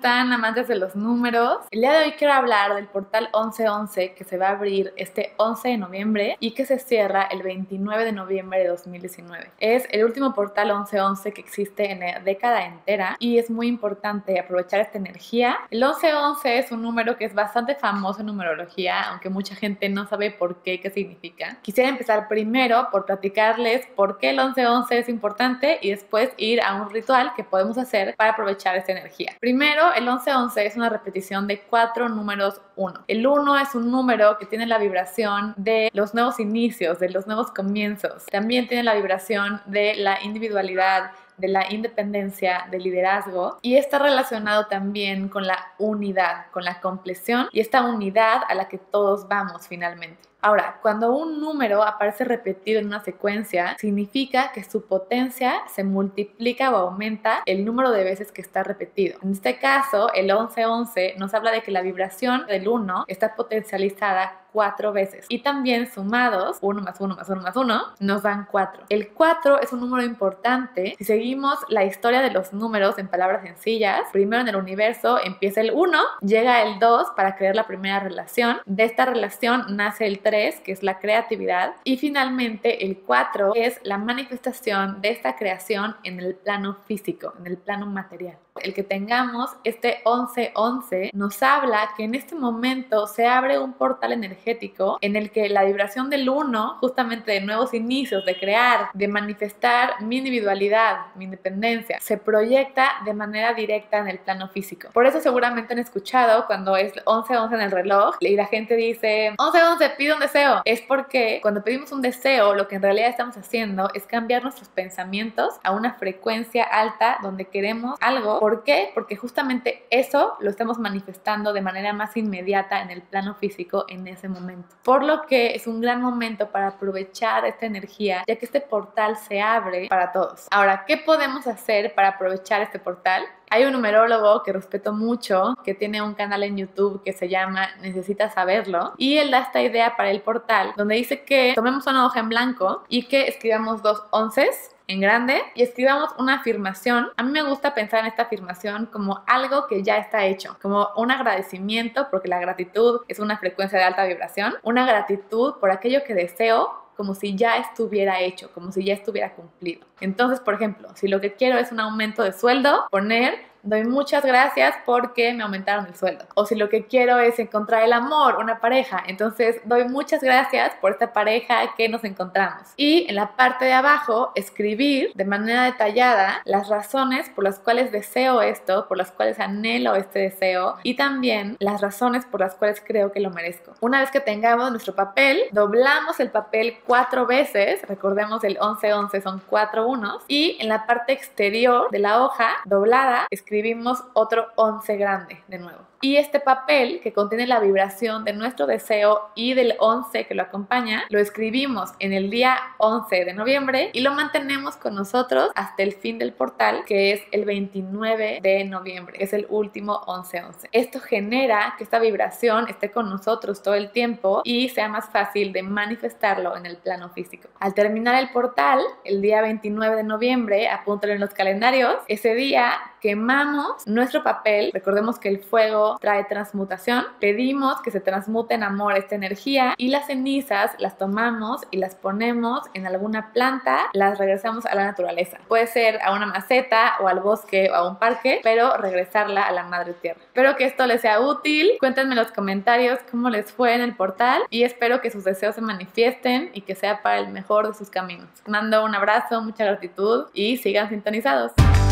están, amantes de los números? El día de hoy quiero hablar del portal 1111 que se va a abrir este 11 de noviembre y que se cierra el 29 de noviembre de 2019. Es el último portal 1111 que existe en la década entera y es muy importante aprovechar esta energía. El 1111 es un número que es bastante famoso en numerología, aunque mucha gente no sabe por qué significa. Quisiera empezar primero por platicarles por qué el 1111 es importante y después ir a un ritual que podemos hacer para aprovechar esta energía. Primero, el 1111 es una repetición de 4 números 1. El 1 es un número que tiene la vibración de los nuevos inicios, de los nuevos comienzos. También tiene la vibración de la individualidad, de la independencia, del liderazgo, y está relacionado también con la unidad, con la compleción y esta unidad a la que todos vamos finalmente. Ahora, cuando un número aparece repetido en una secuencia, significa que su potencia se multiplica o aumenta el número de veces que está repetido. En este caso, el 1111 nos habla de que la vibración del 1 está potencializada 4 veces y también sumados 1 más 1 más 1 más 1 nos dan 4. El 4 es un número importante. Si seguimos la historia de los números en palabras sencillas, primero en el universo empieza el 1, llega el 2 para crear la primera relación. De esta relación nace el 3, que es la creatividad, y finalmente el 4 es la manifestación de esta creación en el plano físico, en el plano material. El que tengamos este 1111 nos habla que en este momento se abre un portal energético en el que la vibración del 1, justamente de nuevos inicios, de crear, de manifestar mi individualidad, mi independencia, se proyecta de manera directa en el plano físico. Por eso seguramente han escuchado cuando es 1111 en el reloj y la gente dice 1111 pide un deseo. Es porque cuando pedimos un deseo, lo que en realidad estamos haciendo es cambiar nuestros pensamientos a una frecuencia alta donde queremos algo. ¿Por qué? Porque justamente eso lo estamos manifestando de manera más inmediata en el plano físico en ese momento. Por lo que es un gran momento para aprovechar esta energía, ya que este portal se abre para todos. Ahora, ¿qué podemos hacer para aprovechar este portal? Hay un numerólogo que respeto mucho, que tiene un canal en YouTube que se llama Necesitas Saberlo, y él da esta idea para el portal, donde dice que tomemos una hoja en blanco y que escribamos 2 onces en grande y escribamos una afirmación. A mí me gusta pensar en esta afirmación como algo que ya está hecho, como un agradecimiento, porque la gratitud es una frecuencia de alta vibración, una gratitud por aquello que deseo, como si ya estuviera hecho, como si ya estuviera cumplido. Entonces, por ejemplo, si lo que quiero es un aumento de sueldo, doy muchas gracias porque me aumentaron el sueldo. O si lo que quiero es encontrar el amor, una pareja, entonces doy muchas gracias por esta pareja que nos encontramos. Y en la parte de abajo, escribir de manera detallada las razones por las cuales deseo esto, por las cuales anhelo este deseo y también las razones por las cuales creo que lo merezco. Una vez que tengamos nuestro papel, doblamos el papel 4 veces, recordemos el 1111 son 4 unos, y en la parte exterior de la hoja doblada escribimos otro 11 grande de nuevo. Y este papel que contiene la vibración de nuestro deseo y del 11 que lo acompaña, lo escribimos en el día 11 de noviembre y lo mantenemos con nosotros hasta el fin del portal, que es el 29 de noviembre, que es el último 1111. Esto genera que esta vibración esté con nosotros todo el tiempo y sea más fácil de manifestarlo en el plano físico. Al terminar el portal, el día 29 de noviembre, apúntalo en los calendarios, ese día quemamos nuestro papel. Recordemos que el fuego trae transmutación. Pedimos que se transmute en amor esta energía y las cenizas las tomamos y las ponemos en alguna planta, las regresamos a la naturaleza. Puede ser a una maceta o al bosque o a un parque, pero regresarla a la madre tierra. Espero que esto les sea útil. Cuéntenme en los comentarios cómo les fue en el portal y espero que sus deseos se manifiesten y que sea para el mejor de sus caminos. Mando un abrazo, mucha gratitud y sigan sintonizados.